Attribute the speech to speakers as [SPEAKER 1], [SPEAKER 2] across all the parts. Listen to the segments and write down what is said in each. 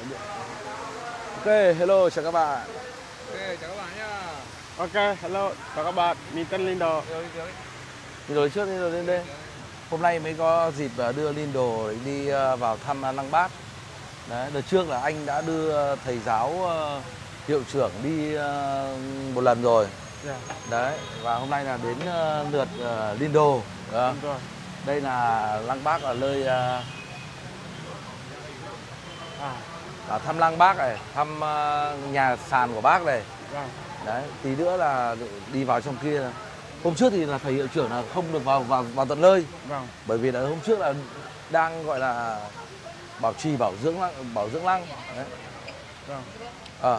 [SPEAKER 1] Ok, hello, chào các bạn.
[SPEAKER 2] Ok, chào các bạn nhá.
[SPEAKER 3] Ok, hello, chào các bạn. Mình tên Lindo.
[SPEAKER 1] Lindo trước, Lindo lên đây. Hôm nay mới có dịp đưa Lindo đi vào thăm Lăng Bác. Đấy, đợt trước là anh đã đưa thầy giáo hiệu trưởng đi một lần rồi.
[SPEAKER 3] Yeah.
[SPEAKER 1] Đấy, và hôm nay là đến lượt Lindo.
[SPEAKER 3] Đúng rồi.
[SPEAKER 1] Đây là Lăng Bác ở nơi thăm Lăng Bác này, thăm nhà sàn của bác này.
[SPEAKER 3] Vâng.
[SPEAKER 1] Đấy, tí nữa là đi vào trong kia. Hôm trước thì là thầy hiệu trưởng là không được vào tận nơi.
[SPEAKER 3] Vâng.
[SPEAKER 1] Bởi vì là hôm trước là đang gọi là bảo trì bảo dưỡng lăng. Đấy.
[SPEAKER 3] Vâng.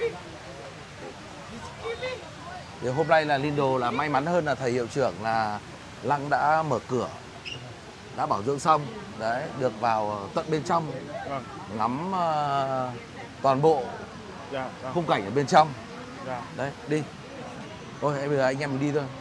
[SPEAKER 1] Thì hôm nay là Lindo là may mắn hơn là thầy hiệu trưởng là lăng đã mở cửa, đã bảo dưỡng xong. Đấy, được vào tận bên trong.
[SPEAKER 3] Vâng.
[SPEAKER 1] Ngắm toàn bộ
[SPEAKER 3] Vâng.
[SPEAKER 1] khung cảnh ở bên trong.
[SPEAKER 3] Dạ.
[SPEAKER 1] Đấy, đi. Thôi, bây giờ anh em mình đi thôi.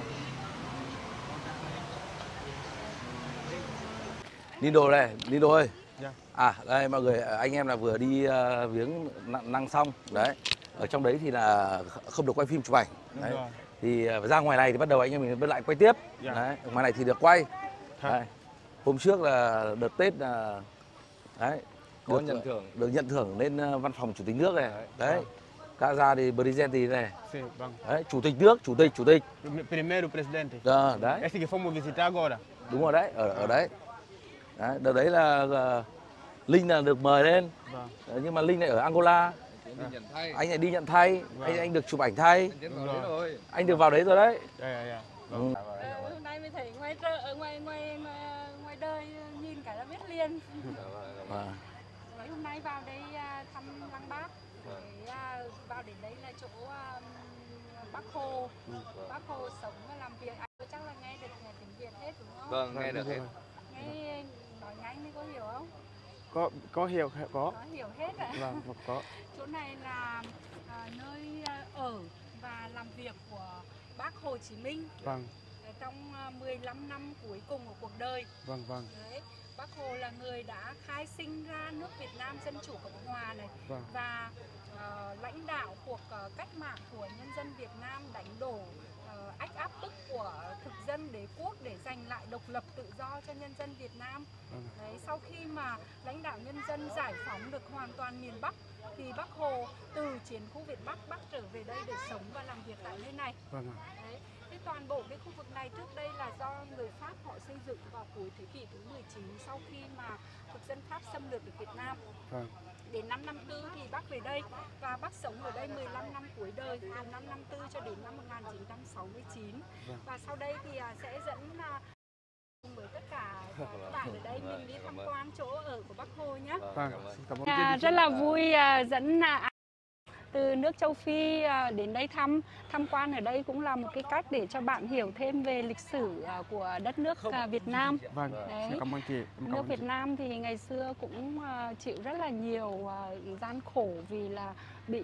[SPEAKER 1] Lindo này, Lindo ơi.
[SPEAKER 3] Yeah.
[SPEAKER 1] Đây mọi người, anh em là vừa đi viếng lăng xong. Đấy, ở trong đấy thì là không được quay phim chụp ảnh. Đấy. Thì ra ngoài này thì bắt đầu anh em mình bên lại quay tiếp.
[SPEAKER 3] Yeah.
[SPEAKER 1] Đấy, ngoài này thì được quay. Đấy. Hôm trước là đợt Tết là đấy, được nhận thưởng lên văn phòng chủ tịch nước này. Đấy. Casa de Presidente này.
[SPEAKER 3] Vâng.
[SPEAKER 1] Đấy, chủ tịch nước, chủ tịch.
[SPEAKER 3] Primeiro presidente.
[SPEAKER 1] Đấy.
[SPEAKER 3] Esse que fomos visitar agora.
[SPEAKER 1] Đúng rồi đấy, ở đấy. Đấy, đợt đấy là Linh là được mời lên.
[SPEAKER 3] Vâng.
[SPEAKER 1] Nhưng mà Linh lại ở Angola. Anh lại đi nhận thay.
[SPEAKER 3] Vâng.
[SPEAKER 1] Anh được chụp ảnh thay. Anh được vào đấy rồi đấy.
[SPEAKER 3] Dạ.
[SPEAKER 1] Vâng.
[SPEAKER 4] Hôm nay mình thấy ngoài đời nhìn cả là biết liền. Hôm nay vào đây thăm Lăng Bác. Vào đến đây là chỗ Bác Hồ. Bác Hồ sống và làm việc. Anh chắc là nghe được tiếng Việt hết đúng không?
[SPEAKER 2] Vâng, nghe được hết.
[SPEAKER 4] Nghe nói nhanh thì có hiểu không?
[SPEAKER 3] Có hiểu, có.
[SPEAKER 4] Có hiểu hết ạ.
[SPEAKER 3] Vâng, có.
[SPEAKER 4] Chỗ này là nơi ở và làm việc của Bác Hồ Chí Minh.
[SPEAKER 3] Vâng.
[SPEAKER 4] Trong 15 năm cuối cùng của cuộc đời.
[SPEAKER 3] Vâng.
[SPEAKER 4] Đấy, Bác Hồ là người đã khai sinh ra nước Việt Nam Dân Chủ Cộng Hòa này.
[SPEAKER 3] Vâng.
[SPEAKER 4] Và lãnh đạo cuộc cách mạng của nhân dân Việt Nam, đánh đổ ách áp bức của thực dân đế quốc để giành lại độc lập tự do cho nhân dân Việt Nam. Đấy, sau khi mà lãnh đạo nhân dân giải phóng được hoàn toàn miền Bắc thì Bác Hồ từ chiến khu Việt Bắc trở về đây để sống và làm việc tại nơi này.
[SPEAKER 3] Vâng.
[SPEAKER 4] Đấy, thì toàn bộ cái khu vực này trước đây là do người Pháp họ xây dựng vào cuối thế kỷ thứ 19 sau khi mà thực dân Pháp xâm lược được Việt Nam.
[SPEAKER 3] Vâng.
[SPEAKER 4] Đến năm 54 thì bác về đây và bác sống ở đây 15 năm cuối đời, từ năm 54 cho đến năm 1969. Và sau đây thì sẽ dẫn với tất cả các bạn ở đây mình đi tham quan chỗ ở của Bác Hồ nhé. Rất là vui dẫn từ nước châu Phi đến đây tham quan ở đây cũng là một cái cách để cho bạn hiểu thêm về lịch sử của đất nước Việt Nam.
[SPEAKER 3] Vâng,
[SPEAKER 4] đấy.
[SPEAKER 3] Cảm ơn chị.
[SPEAKER 4] Nước Việt Nam thì ngày xưa cũng chịu rất là nhiều gian khổ vì là bị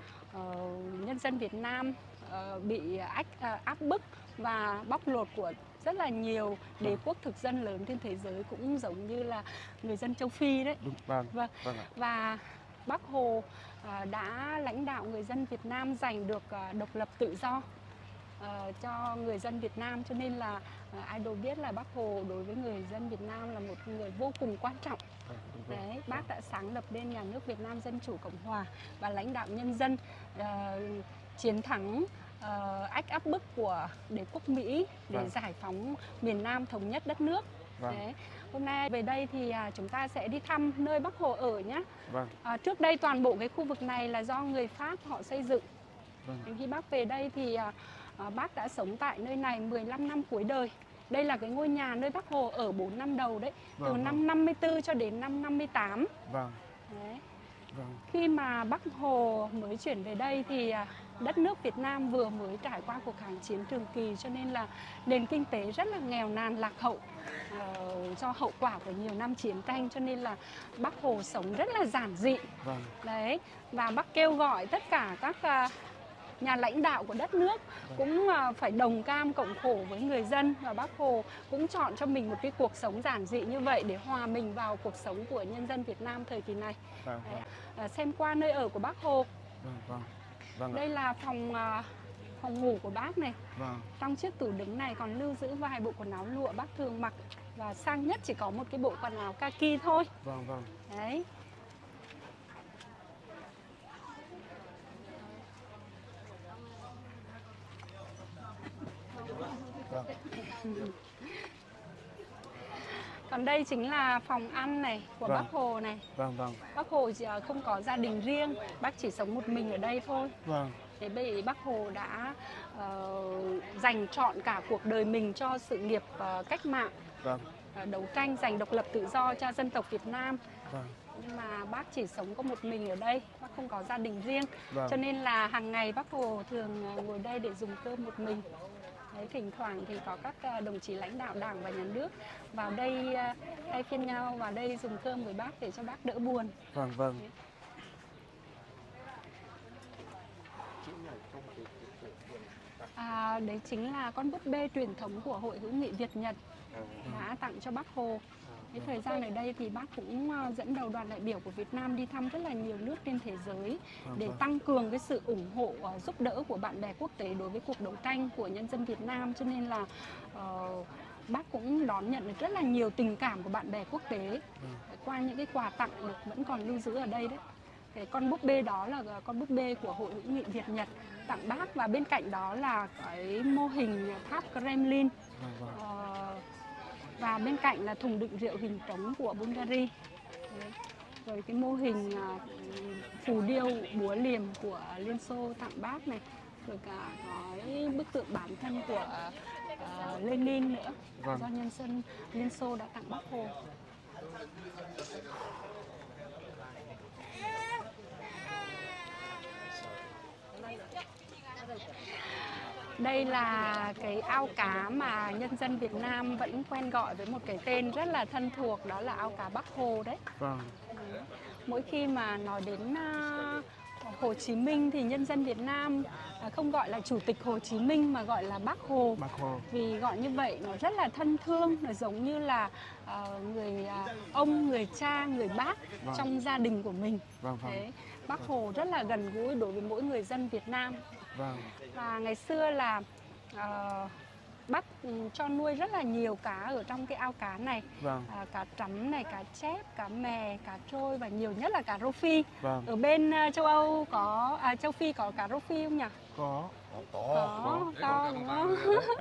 [SPEAKER 4] nhân dân Việt Nam bị áp bức và bóc lột của rất là nhiều đế quốc thực dân lớn trên thế giới, cũng giống như là người dân châu Phi đấy.
[SPEAKER 3] Vâng.
[SPEAKER 4] Và Bác Hồ đã lãnh đạo người dân Việt Nam giành được độc lập tự do cho người dân Việt Nam, cho nên là ai đều biết là Bác Hồ đối với người dân Việt Nam là một người vô cùng quan trọng. Đấy, bác đã sáng lập nên nhà nước Việt Nam Dân Chủ Cộng Hòa và lãnh đạo nhân dân chiến thắng ách áp bức của đế quốc Mỹ để giải phóng miền Nam, thống nhất đất nước. Đấy. Hôm nay về đây thì chúng ta sẽ đi thăm nơi Bác Hồ ở nhé. Trước đây toàn bộ cái khu vực này là do người Pháp họ xây dựng. Khi bác về đây thì bác đã sống tại nơi này 15 năm cuối đời. Đây là cái ngôi nhà nơi Bác Hồ ở 4 năm đầu đấy, từ năm 54 cho đến năm 58. Đấy. Khi mà Bác Hồ mới chuyển về đây thì đất nước Việt Nam vừa mới trải qua cuộc kháng chiến trường kỳ, cho nên là nền kinh tế rất là nghèo nàn lạc hậu do hậu quả của nhiều năm chiến tranh, cho nên là Bác Hồ sống rất là giản dị. Đấy, và bác kêu gọi tất cả các nhà lãnh đạo của đất nước, cũng phải đồng cam cộng khổ với người dân, và Bác Hồ cũng chọn cho mình một cái cuộc sống giản dị như vậy để hòa mình vào cuộc sống của nhân dân Việt Nam thời kỳ này. Xem qua nơi ở của Bác Hồ. Đây là phòng ngủ của bác này. Trong chiếc tủ đứng này còn lưu giữ vài bộ quần áo lụa bác thường mặc, và sang nhất chỉ có một cái bộ quần áo kaki thôi. Đấy. Còn đây chính là phòng ăn này của Bác Hồ này. Bác Hồ không có gia đình riêng, bác chỉ sống một mình ở đây thôi. Thế bởi Bác Hồ đã dành trọn cả cuộc đời mình cho sự nghiệp cách mạng, đấu tranh giành độc lập tự do cho dân tộc Việt Nam. Nhưng mà bác chỉ sống có một mình ở đây, bác không có gia đình riêng. Cho nên là hàng ngày Bác Hồ thường ngồi đây để dùng cơm một mình. Đấy, thỉnh thoảng thì có các đồng chí lãnh đạo Đảng và Nhà nước vào đây thay phiên nhau vào đây dùng cơm với bác để cho bác đỡ buồn. Đấy chính là con búp bê truyền thống của Hội hữu nghị Việt Nhật đã tặng cho Bác Hồ. Cái thời gian ở đây thì bác cũng dẫn đầu đoàn đại biểu của Việt Nam đi thăm rất là nhiều nước trên thế giới để tăng cường cái sự ủng hộ, giúp đỡ của bạn bè quốc tế đối với cuộc đấu tranh của nhân dân Việt Nam. Cho nên là bác cũng đón nhận được rất là nhiều tình cảm của bạn bè quốc tế qua những cái quà tặng được vẫn còn lưu giữ ở đây đấy. Cái con búp bê đó là con búp bê của Hội hữu nghị Việt Nhật tặng bác, và bên cạnh đó là cái mô hình tháp Kremlin. Và bên cạnh là thùng đựng rượu hình trống của Bulgaria. Rồi cái mô hình phù điêu búa liềm của Liên Xô tặng bác này. Rồi cả cái bức tượng bản thân của Lenin nữa, do nhân dân Liên Xô đã tặng Bác Hồ. Đây là cái ao cá mà nhân dân Việt Nam vẫn quen gọi với một cái tên rất là thân thuộc, đó là ao cá Bác Hồ đấy. Mỗi khi mà nói đến Hồ Chí Minh thì nhân dân Việt Nam không gọi là Chủ tịch Hồ Chí Minh mà gọi là Bác Hồ. Vì gọi như vậy nó rất là thân thương, nó giống như là người ông, người cha, người bác trong gia đình của mình. Thế, Bác Hồ rất là gần gũi đối với mỗi người dân Việt Nam. Và ngày xưa là bác cho nuôi rất là nhiều cá ở trong cái ao cá này. Cá trắm này, cá chép, cá mè, cá trôi và nhiều nhất là cá rô phi. Ở bên châu Âu có, châu Phi có cá rô phi không nhỉ?
[SPEAKER 3] Có,
[SPEAKER 4] to đúng không?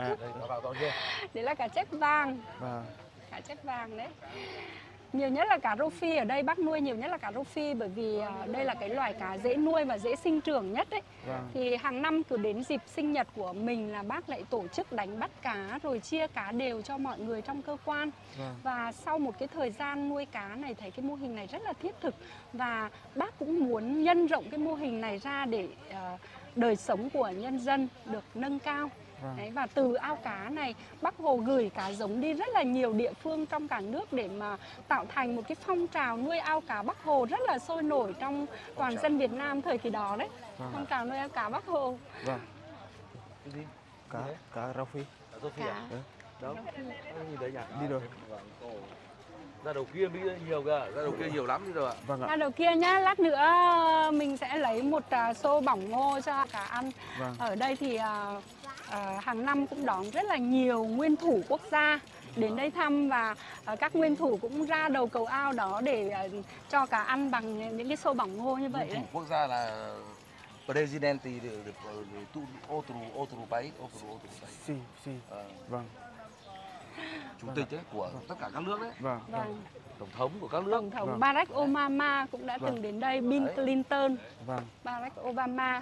[SPEAKER 4] Đấy là cá chép vàng. Cá chép vàng đấy. Nhiều nhất là cá rô phi, ở đây bác nuôi nhiều nhất là cá rô phi, bởi vì đây là cái loài cá dễ nuôi và dễ sinh trưởng nhất đấy. Thì hàng năm cứ đến dịp sinh nhật của mình là bác lại tổ chức đánh bắt cá rồi chia cá đều cho mọi người trong cơ quan. Và sau một cái thời gian nuôi cá này thấy cái mô hình này rất là thiết thực, và bác cũng muốn nhân rộng cái mô hình này ra để đời sống của nhân dân được nâng cao. Đấy, và từ ao cá này Bác Hồ gửi cá giống đi rất là nhiều địa phương trong cả nước để mà tạo thành một cái phong trào nuôi ao cá Bác Hồ rất là sôi nổi trong toàn dân Việt Nam thời kỳ đó đấy. Phong trào nuôi ao cá Bác Hồ.
[SPEAKER 3] Cái gì? Cá rau phi.
[SPEAKER 4] Cá.
[SPEAKER 1] Đâu? Nhìn đấy nhỉ?
[SPEAKER 3] Đi rồi.
[SPEAKER 1] Ra đầu kia mới nhiều cơ, ra đầu kia nhiều lắm đi rồi ạ.
[SPEAKER 4] Ra đầu kia nhá, lát nữa mình sẽ lấy một xô bỏng ngô cho cá ăn. Ở đây thì hàng năm cũng đón rất là nhiều nguyên thủ quốc gia đến đây thăm, và các nguyên thủ cũng ra đầu cầu ao đó để cho cá ăn bằng những cái xô bỏng ngô như vậy đấy.
[SPEAKER 1] Quốc gia là Presidente de outro país. Chủ tịch ấy, của tất cả các nước đấy. Tổng thống của các nước.
[SPEAKER 4] Tổng thống Barack Obama cũng đã từng đến đây, Bill Clinton, Barack Obama.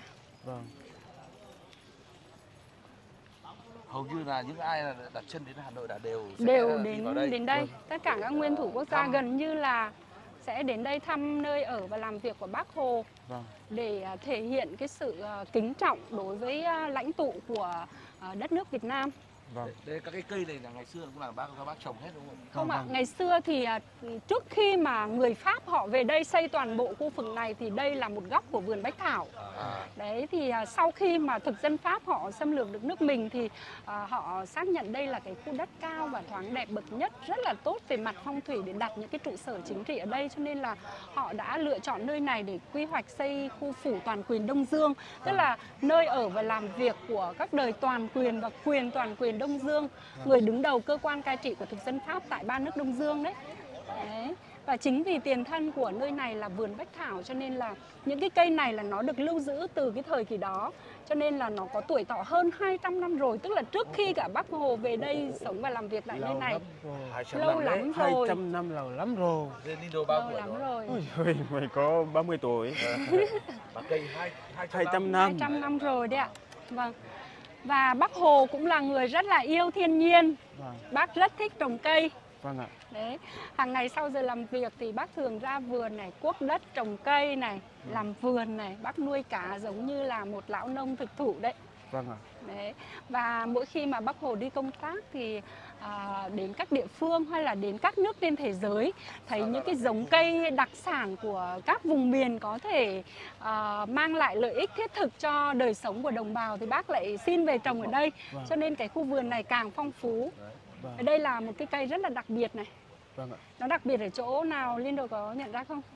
[SPEAKER 1] Hầu như là những ai là đặt chân đến Hà Nội là đều
[SPEAKER 4] đến đây. Tất cả các nguyên thủ quốc gia gần như là sẽ đến đây thăm nơi ở và làm việc của Bác Hồ để thể hiện cái sự kính trọng đối với lãnh tụ của đất nước Việt Nam.
[SPEAKER 3] Vâng.
[SPEAKER 1] Đây các cái cây này là ngày xưa cũng là do bác trồng hết đúng không?
[SPEAKER 4] Không ạ,
[SPEAKER 3] vâng.
[SPEAKER 4] ngày xưa thì trước khi mà người Pháp họ về đây xây toàn bộ khu vực này thì đây là một góc của vườn bách thảo. Đấy thì sau khi mà thực dân Pháp họ xâm lược được nước mình thì họ xác nhận đây là cái khu đất cao và thoáng đẹp bậc nhất, rất là tốt về mặt phong thủy để đặt những cái trụ sở chính trị ở đây, cho nên là họ đã lựa chọn nơi này để quy hoạch xây khu phủ toàn quyền Đông Dương, tức là nơi ở và làm việc của các đời toàn quyền và quyền toàn quyền Đông Dương, người đứng đầu cơ quan cai trị của thực dân Pháp tại ba nước Đông Dương đấy. Đấy. Và chính vì tiền thân của nơi này là vườn bách thảo cho nên là những cái cây này là nó được lưu giữ từ cái thời kỳ đó, cho nên là nó có tuổi thọ hơn 200 năm rồi, tức là trước khi cả Bác Hồ về đây sống và làm việc tại nơi này. Lâu lắm rồi.
[SPEAKER 3] 200 năm lâu lắm rồi.
[SPEAKER 1] Lindo bao
[SPEAKER 4] Lâu
[SPEAKER 1] tuổi
[SPEAKER 4] lắm
[SPEAKER 1] rồi?
[SPEAKER 4] rồi.
[SPEAKER 3] Ôi, mày có 30 tuổi.
[SPEAKER 1] Và cây
[SPEAKER 3] 200 năm.
[SPEAKER 4] 200 năm rồi đấy ạ. Vâng. Và Bác Hồ cũng là người rất là yêu thiên nhiên.
[SPEAKER 3] Vâng.
[SPEAKER 4] Bác rất thích trồng cây.
[SPEAKER 3] Vâng ạ.
[SPEAKER 4] Đấy, hàng ngày sau giờ làm việc thì bác thường ra vườn này, cuốc đất, trồng cây này, làm vườn này, bác nuôi cá giống như là một lão nông thực thụ đấy.
[SPEAKER 3] Vâng ạ.
[SPEAKER 4] Đấy. Và mỗi khi mà Bác Hồ đi công tác thì đến các địa phương hay là đến các nước trên thế giới, thấy những cái giống cây đặc sản của các vùng miền có thể mang lại lợi ích thiết thực cho đời sống của đồng bào thì bác lại xin về trồng ở đây. Cho nên cái khu vườn này càng phong phú. Ở đây là một cái cây rất là đặc biệt này.
[SPEAKER 3] Vâng ạ.
[SPEAKER 4] Nó đặc biệt ở chỗ nào, Lindo có nhận ra không?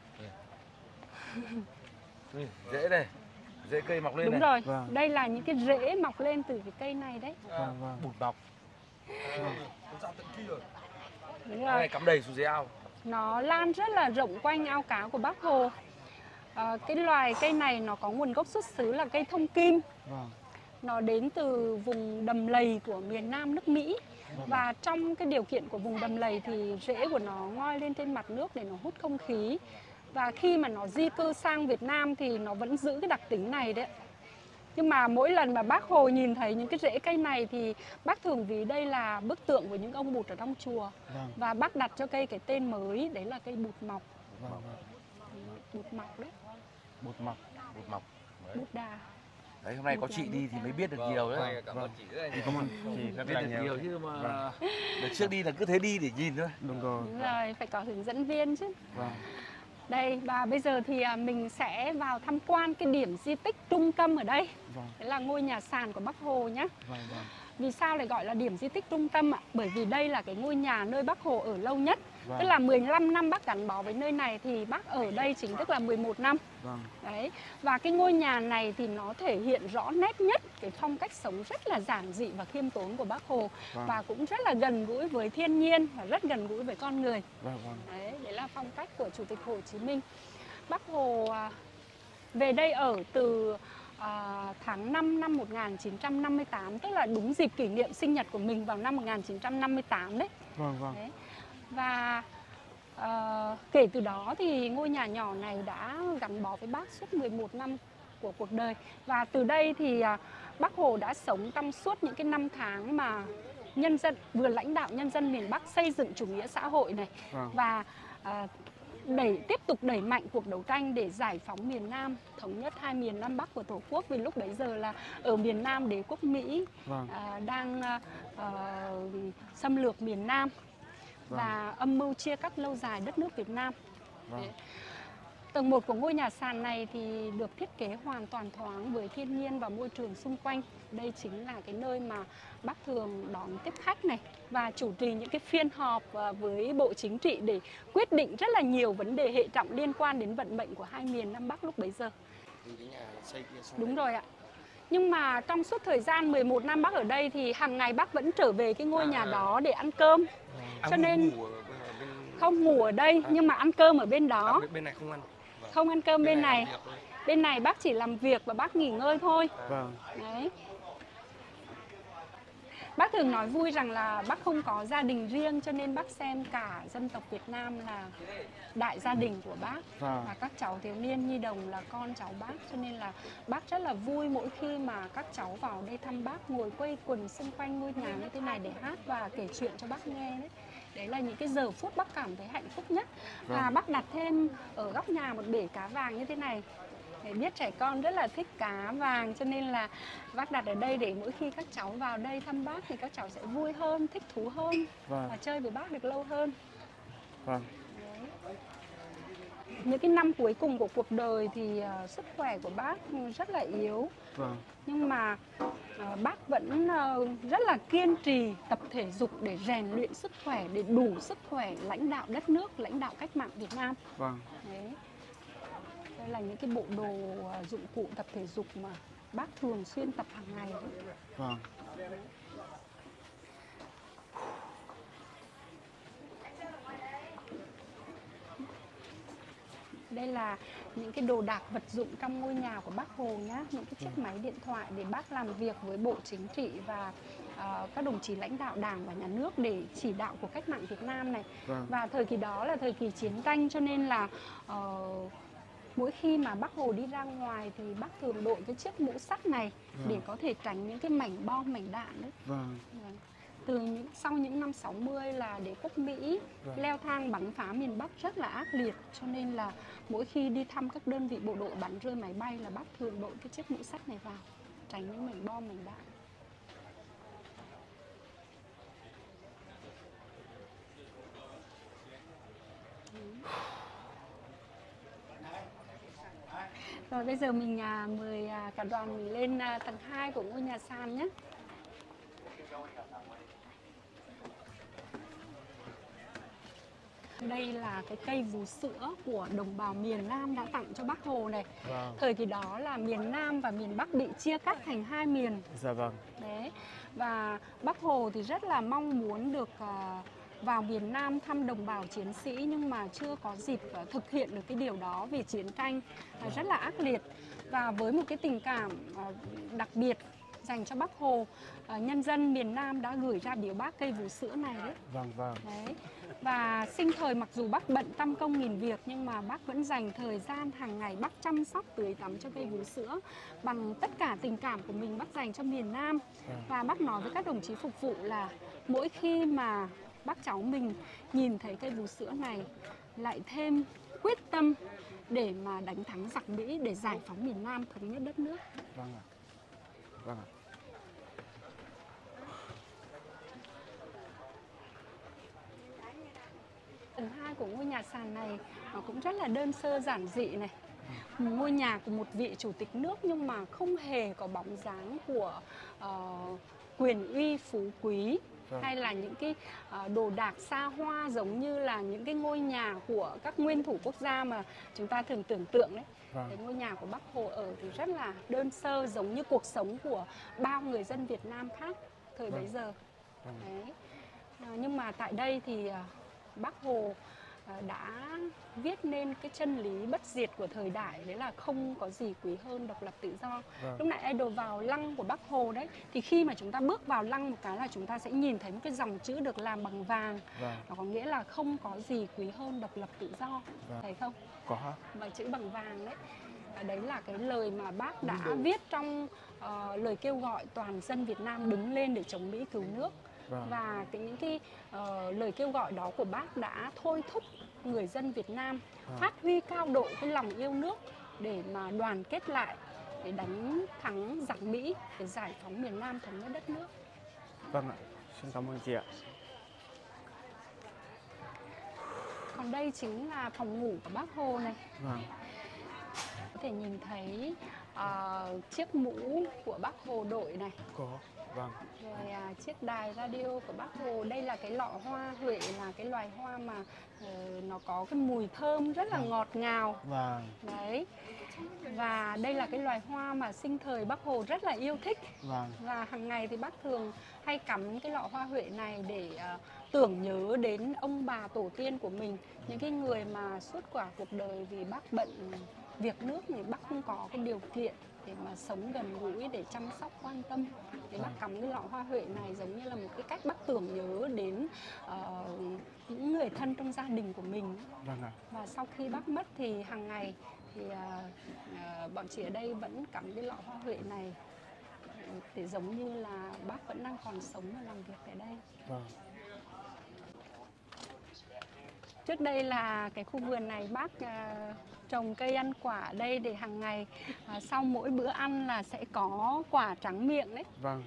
[SPEAKER 1] Rễ này, rễ cây mọc lên
[SPEAKER 4] Đúng
[SPEAKER 1] này.
[SPEAKER 4] rồi,
[SPEAKER 3] Vâng.
[SPEAKER 4] đây là những cái rễ mọc lên từ cái cây này đấy.
[SPEAKER 3] Vâng, vâng.
[SPEAKER 1] Bụt mọc.
[SPEAKER 4] Đúng
[SPEAKER 1] Cái
[SPEAKER 4] rồi.
[SPEAKER 1] này cắm đầy xuống dưới ao.
[SPEAKER 4] Nó lan rất là rộng quanh ao cá của Bác Hồ. Cái loài cây này nó có nguồn gốc xuất xứ là cây thông kim.
[SPEAKER 3] Vâng.
[SPEAKER 4] Nó đến từ vùng đầm lầy của miền Nam nước Mỹ. Và trong cái điều kiện của vùng đầm lầy thì rễ của nó ngoi lên trên mặt nước để nó hút không khí. Và khi mà nó di cư sang Việt Nam thì nó vẫn giữ cái đặc tính này đấy. Nhưng mà mỗi lần mà Bác Hồ nhìn thấy những cái rễ cây này thì bác thường ví đây là bức tượng của những ông Bụt ở trong chùa.
[SPEAKER 3] Vâng.
[SPEAKER 4] Và bác đặt cho cây cái tên mới, đấy là cây Bụt mọc.
[SPEAKER 3] Vâng, vâng.
[SPEAKER 4] Bụt mọc đấy,
[SPEAKER 3] Bột mọc.
[SPEAKER 1] Bụt mọc.
[SPEAKER 4] Bụt đà.
[SPEAKER 1] Đấy, hôm nay có chị đi thì mới biết được nhiều đấy.
[SPEAKER 2] Cảm ơn chị rất là nhiều.
[SPEAKER 3] Cảm ơn chị rất
[SPEAKER 1] Biết
[SPEAKER 3] là
[SPEAKER 1] được nhiều
[SPEAKER 3] nhiều.
[SPEAKER 1] chứ mà đợt trước đi là cứ thế đi để nhìn thôi.
[SPEAKER 3] Đúng rồi.
[SPEAKER 4] Đúng rồi, phải có hướng dẫn viên chứ.
[SPEAKER 3] Vâng.
[SPEAKER 4] Đây, và bây giờ thì mình sẽ vào tham quan cái điểm di tích trung tâm ở đây.
[SPEAKER 3] Vâng.
[SPEAKER 4] Đấy là ngôi nhà sàn của Bác Hồ nhé.
[SPEAKER 3] Vâng, vâng.
[SPEAKER 4] Vì sao lại gọi là điểm di tích trung tâm ạ? Bởi vì đây là cái ngôi nhà nơi Bác Hồ ở lâu nhất.
[SPEAKER 3] Vâng.
[SPEAKER 4] Tức là 15 năm bác gắn bó với nơi này thì bác ở đây chính thức là 11 năm.
[SPEAKER 3] Vâng.
[SPEAKER 4] Đấy. Và cái ngôi nhà này thì nó thể hiện rõ nét nhất cái phong cách sống rất là giản dị và khiêm tốn của Bác Hồ.
[SPEAKER 3] Vâng.
[SPEAKER 4] Và cũng rất là gần gũi với thiên nhiên và rất gần gũi với con người.
[SPEAKER 3] Vâng, vâng.
[SPEAKER 4] Đấy là phong cách của Chủ tịch Hồ Chí Minh. Bác Hồ về đây ở từ tháng 5 năm 1958, tức là đúng dịp kỷ niệm sinh nhật của mình vào năm 1958 đấy.
[SPEAKER 3] Vâng, vâng.
[SPEAKER 4] Đấy. Và kể từ đó thì ngôi nhà nhỏ này đã gắn bó với bác suốt 11 năm của cuộc đời. Và từ đây thì Bác Hồ đã sống trong suốt những cái năm tháng mà nhân dân vừa lãnh đạo nhân dân miền Bắc xây dựng chủ nghĩa xã hội này.
[SPEAKER 3] Vâng.
[SPEAKER 4] Và tiếp tục đẩy mạnh cuộc đấu tranh để giải phóng miền Nam, thống nhất hai miền Nam Bắc của Tổ quốc. Vì lúc bấy giờ là ở miền Nam đế quốc Mỹ
[SPEAKER 3] Vâng.
[SPEAKER 4] đang xâm lược miền Nam.
[SPEAKER 3] Vâng.
[SPEAKER 4] Và âm mưu chia cắt lâu dài đất nước Việt Nam.
[SPEAKER 3] Vâng.
[SPEAKER 4] Tầng 1 của ngôi nhà sàn này thì được thiết kế hoàn toàn thoáng với thiên nhiên và môi trường xung quanh. Đây chính là cái nơi mà bác thường đón tiếp khách này và chủ trì những cái phiên họp với Bộ Chính trị để quyết định rất là nhiều vấn đề hệ trọng liên quan đến vận mệnh của hai miền Nam Bắc lúc bấy giờ. Đúng rồi ạ. Nhưng mà trong suốt thời gian 11 năm bác ở đây thì hàng ngày bác vẫn trở về cái ngôi nhà đó để ăn cơm. Cho nên không ngủ ở đây nhưng mà ăn cơm ở bên đó.
[SPEAKER 2] Bên này không ăn.
[SPEAKER 4] Không ăn cơm bên này. Bên này bác chỉ làm việc và bác nghỉ ngơi thôi.
[SPEAKER 3] Vâng.
[SPEAKER 4] Đấy. Bác thường nói vui rằng là bác không có gia đình riêng cho nên bác xem cả dân tộc Việt Nam là đại gia đình của bác.
[SPEAKER 3] Vâng.
[SPEAKER 4] Và các cháu thiếu niên nhi đồng là con cháu bác. Cho nên là bác rất là vui mỗi khi mà các cháu vào đây thăm bác, ngồi quây quần xung quanh ngôi nhà như thế này để hát và kể chuyện cho bác nghe đấy. Đấy là những cái giờ phút bác cảm thấy hạnh phúc nhất. Và bác đặt thêm ở góc nhà một bể cá vàng như thế này Để biết trẻ con rất là thích cá vàng cho nên là bác đặt ở đây để mỗi khi các cháu vào đây thăm bác thì các cháu sẽ vui hơn, thích thú hơn
[SPEAKER 3] Vâng.
[SPEAKER 4] và chơi với bác được lâu hơn.
[SPEAKER 3] Vâng.
[SPEAKER 4] Đấy. Những cái năm cuối cùng của cuộc đời thì sức khỏe của bác rất là yếu.
[SPEAKER 3] Vâng.
[SPEAKER 4] Nhưng mà bác vẫn rất là kiên trì tập thể dục để rèn luyện sức khỏe, để đủ sức khỏe lãnh đạo đất nước, lãnh đạo cách mạng Việt Nam.
[SPEAKER 3] Vâng.
[SPEAKER 4] Đấy. Đây là những cái bộ đồ dụng cụ tập thể dục mà bác thường xuyên tập hàng ngày.
[SPEAKER 3] Vâng.
[SPEAKER 4] Đây là những cái đồ đạc vật dụng trong ngôi nhà của bác Hồ nhá, những cái chiếc máy điện thoại để bác làm việc với Bộ Chính trị và các đồng chí lãnh đạo Đảng và Nhà nước để chỉ đạo của cách mạng Việt Nam này.
[SPEAKER 3] Vâng.
[SPEAKER 4] Và thời kỳ đó là thời kỳ chiến tranh cho nên là mỗi khi mà bác Hồ đi ra ngoài thì bác thường đội cái chiếc mũ sắt này để có thể tránh những cái mảnh bom, mảnh đạn đấy.
[SPEAKER 3] Vâng.
[SPEAKER 4] Sau những năm 60 là đế quốc Mỹ leo thang bắn phá miền Bắc rất là ác liệt, cho nên là mỗi khi đi thăm các đơn vị bộ đội bắn rơi máy bay là bác thường đội cái chiếc mũ sắt này vào, tránh những mảnh bom, mảnh đạn. Rồi bây giờ mình mời cả đoàn mình lên tầng 2 của ngôi nhà sàn nhé. Đây là cái cây vú sữa của đồng bào miền Nam đã tặng cho bác Hồ này.
[SPEAKER 3] Vâng.
[SPEAKER 4] Thời kỳ đó là miền Nam và miền Bắc bị chia cắt thành hai miền.
[SPEAKER 3] Dạ vâng.
[SPEAKER 4] Đấy. Và bác Hồ thì rất là mong muốn được vào miền Nam thăm đồng bào chiến sĩ nhưng mà chưa có dịp thực hiện được cái điều đó vì chiến tranh rất là ác liệt. Và với một cái tình cảm đặc biệt dành cho bác Hồ, nhân dân miền Nam đã gửi ra biếu bác cây vú sữa này đấy.
[SPEAKER 3] Vâng, vâng.
[SPEAKER 4] Đấy. Và sinh thời mặc dù bác bận trăm công nghìn việc nhưng mà bác vẫn dành thời gian hàng ngày bác chăm sóc tưới tắm cho cây vú sữa bằng tất cả tình cảm của mình bác dành cho miền Nam. Và bác nói với các đồng chí phục vụ là mỗi khi mà bác cháu mình nhìn thấy cây vú sữa này lại thêm quyết tâm để mà đánh thắng giặc Mỹ, để giải phóng miền Nam, thống nhất đất nước.
[SPEAKER 3] Vâng ạ. Vâng ạ.
[SPEAKER 4] Tầng 2 của ngôi nhà sàn này nó cũng rất là đơn sơ giản dị này. Một ngôi nhà của một vị chủ tịch nước nhưng mà không hề có bóng dáng của quyền uy phú quý hay là những cái đồ đạc xa hoa giống như là những cái ngôi nhà của các nguyên thủ quốc gia mà chúng ta thường tưởng tượng đấy. Cái ngôi nhà của bác Hồ ở thì rất là đơn sơ, giống như cuộc sống của bao người dân Việt Nam khác thời bấy giờ. Đấy. Nhưng mà tại đây thì bác Hồ đã viết nên cái chân lý bất diệt của thời đại, đấy là không có gì quý hơn độc lập tự do. Lúc nãy idol vào lăng của bác Hồ đấy, thì khi mà chúng ta bước vào lăng một cái là chúng ta sẽ nhìn thấy một cái dòng chữ được làm bằng vàng. Nó có nghĩa là không có gì quý hơn độc lập tự do. Thấy không?
[SPEAKER 3] Có.
[SPEAKER 4] Và chữ bằng vàng đấy. Đấy là cái lời mà bác đã viết trong lời kêu gọi toàn dân Việt Nam đứng lên để chống Mỹ cứu nước. Và những cái lời kêu gọi đó của bác đã thôi thúc người dân Việt Nam phát huy cao độ cái lòng yêu nước để mà đoàn kết lại để đánh thắng giặc Mỹ, để giải phóng miền Nam, thống nhất đất nước.
[SPEAKER 3] Vâng ạ, xin cảm ơn chị ạ.
[SPEAKER 4] Còn đây chính là phòng ngủ của bác Hồ này. Có thể nhìn thấy chiếc mũ của bác Hồ đội này.
[SPEAKER 3] Có. Vâng.
[SPEAKER 4] Rồi chiếc đài radio của bác Hồ. Đây là cái lọ hoa huệ, là cái loài hoa mà nó có cái mùi thơm rất là ngọt ngào. Đấy. Và đây là cái loài hoa mà sinh thời bác Hồ rất là yêu thích. Và hàng ngày thì bác thường hay cắm cái lọ hoa huệ này để tưởng nhớ đến ông bà tổ tiên của mình, những cái người mà suốt cả cuộc đời vì bác bận việc nước thì bác không có cái điều kiện để mà sống gần gũi, để chăm sóc quan tâm, để bác cắm cái lọ hoa huệ này giống như là một cái cách bác tưởng nhớ đến những người thân trong gia đình của mình. Và sau khi bác mất thì hàng ngày thì bọn chị ở đây vẫn cắm cái lọ hoa huệ này để giống như là bác vẫn đang còn sống và làm việc tại đây. Trước đây là cái khu vườn này bác trồng cây ăn quả ở đây để hàng ngày sau mỗi bữa ăn là sẽ có quả trắng miệng đấy.
[SPEAKER 3] Vâng.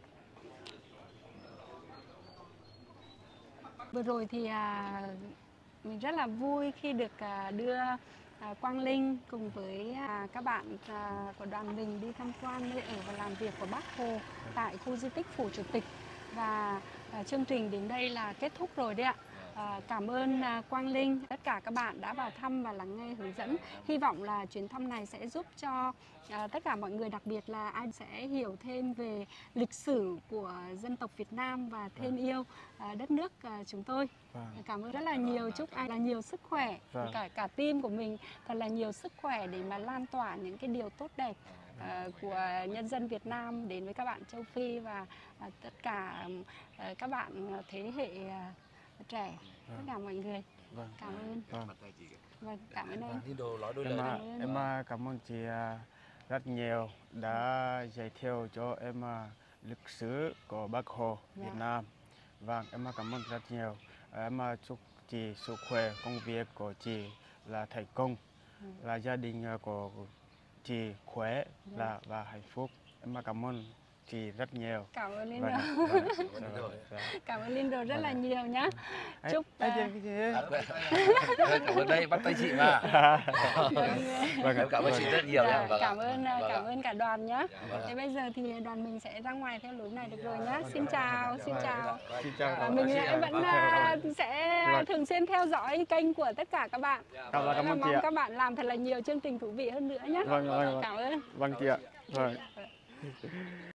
[SPEAKER 4] Vừa rồi thì mình rất là vui khi được đưa Quang Linh cùng với các bạn của đoàn mình đi tham quan nơi ở và làm việc của Bác Hồ tại khu di tích Phủ Chủ tịch. Và chương trình đến đây là kết thúc rồi đấy ạ. Cảm ơn Quang Linh, tất cả các bạn đã vào thăm và lắng nghe hướng dẫn. Hy vọng là chuyến thăm này sẽ giúp cho tất cả mọi người, đặc biệt là anh sẽ hiểu thêm về lịch sử của dân tộc Việt Nam và thêm yêu đất nước chúng tôi. Cảm ơn rất là nhiều, chúc anh là nhiều sức khỏe, cả team của mình thật là nhiều sức khỏe để mà lan tỏa những cái điều tốt đẹp của nhân dân Việt Nam đến với các bạn châu Phi và tất cả các bạn thế hệ trẻ, tất cả mọi người. Cảm ơn. Vâng, cảm ơn anh.
[SPEAKER 3] Em cảm ơn chị rất nhiều đã giới thiệu cho em lịch sử của Bác Hồ Việt Nam. Vâng, em cảm ơn rất nhiều. Em chúc chị sức khỏe, công việc của chị là thành công, là gia đình của chị khỏe và hạnh phúc. Em cảm ơn chị rất nhiều.
[SPEAKER 4] Cảm ơn Lindo. Cảm ơn Lindo rất là nhiều nhá. Chúc
[SPEAKER 1] cảm ơn đây, bắt tay chị mà. Em cảm ơn chị rất nhiều nhá.
[SPEAKER 4] Cảm ơn cả đoàn nhá. Thế bây giờ thì đoàn mình sẽ ra ngoài theo lối này được rồi nhá. Xin chào, xin chào. Mình vẫn sẽ thường xuyên theo dõi kênh của tất cả các bạn. Mong các bạn làm thật là nhiều chương trình thú vị hơn nữa nhé.
[SPEAKER 3] Vâng.
[SPEAKER 4] Cảm ơn.
[SPEAKER 3] Vâng chị ạ. Vâng.